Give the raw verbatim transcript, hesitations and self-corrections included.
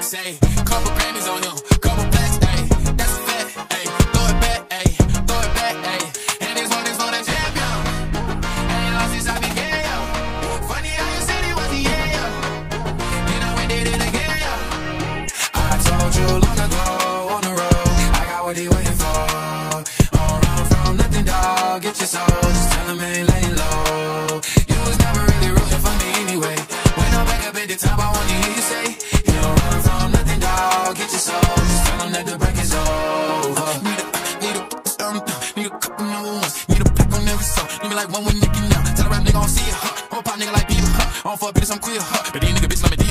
say. Couple Grammys on him, couple plaques, ayy. That's a fact, ayy. Throw it back, ayy. Throw it back, ayy. And this one is for the champion. Ain't lost since I began, yo. Funny how you said it was the yeah, yo. You know we did it again, yo. I told you long ago on the road, I got what he waiting for. Don't run from nothing, dog. Get your soul, just tell him ain't laying low. You was never really rooting for me anyway. When I'm back up at the top, I want to hear you say, you don't run from nothing, dog. Get your soul, just tell him that the break is over. Need a, need a, um, need a couple number ones. Need a pack on every song. Need me like one with Nicky now. Tell a rap nigga I don't see it, huh. I'm a pop nigga like Bieber, huh. I don't fuck bitches, I'm queer, huh. But these nigga bitches let me